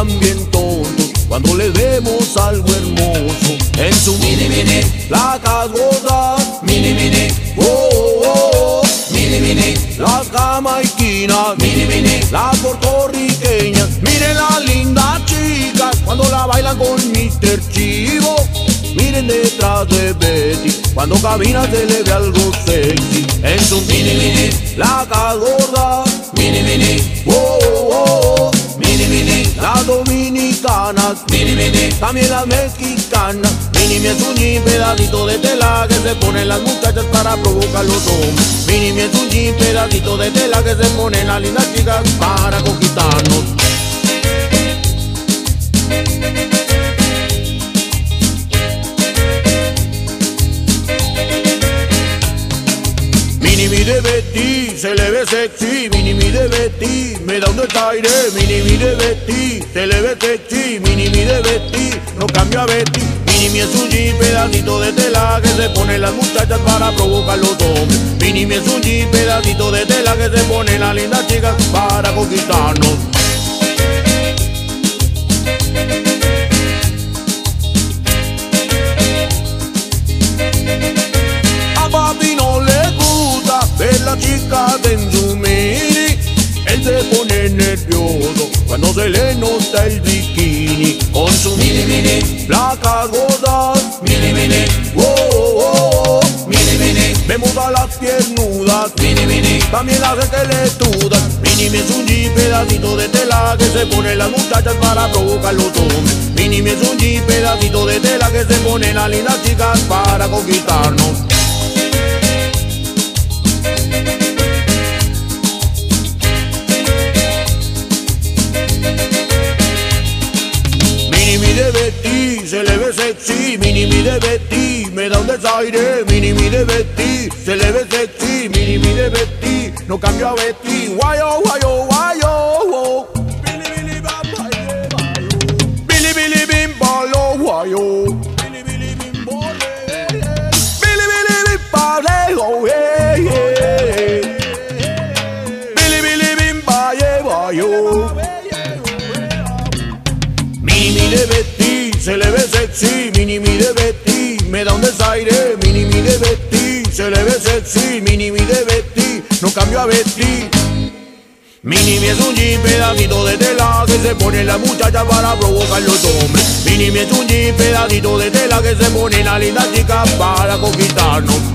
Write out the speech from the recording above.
también tontos cuando les vemos algo hermoso. En su mini mini, placas gordas, mini mini, oh, oh, oh, mini mini, las jamaiquinas, mini mini, las puertorriqueñas. Miren las lindas chicas cuando la bailan con Mr. Chivo. Miren detrás de Betty, cuando camina se le ve algo sexy. En su mini mini, placas gordas, mini mini, oh, oh, oh, mini mini, las dominicanas, mini mini, también las mexicanas. Mini mi es un jean, pedacito de tela que se ponen las muchachas para provocar los hombres. Mini mi es un jean, pedacito de tela que se ponen las lindas chicas para conquistarnos. Mini mi de Betty, se le ve sexy. Mini mi de Betty, me da un desaire. Mini mi de Betty, se le ve sexy. Mini mi de Betty, no cambia a Betty. Mini mi es un jean, pedacito de tela que se ponen las muchachas para provocar los hombres. Mini mi es un jean, pedacito de tela que se ponen las lindas chicas para conquistarnos. A papi no le gusta ver las chicas en su mini. Él se pone nervioso cuando se le nota el bikini. Con su mini mini, placas gordas, mini mini, oh, oh, oh, mini mini. Vemos a las piernudas, mini mini, también las esqueletudas. Mini mi es un jean, pedacito de tela que se ponen las muchachas para provocar los hombres. Mini mi es un jean, pedacito de tela que se ponen las lindas chicas para conquistarnos. Mini mi de Betty, se le ve sexy. Mini mi de Betty, me da un desaire. Mini mi de Betty, se le ve sexy. Mini mi de Betty, no cambia a Betty. Guayo, guayo, guayo, oh. Bili bili bam baile, bayo. Bili bili bim balo, guayo. Bili bili bim bole, bili bili bim bale, oh yeah, yeah. Bili bili bim baile, bayo. Mini mi de Betty, se le ve sexy. Mini mi de Betty, me da un desaire. Mini mi de Betty, se le ve sexy. Mini mi de Betty, no cambio a Betty. Mini mi es un jean, pedacito de tela que se pone la muchacha para provocar los hombres. Mini mi es un jean, pedacito de tela que se pone la linda chica para conquistarnos.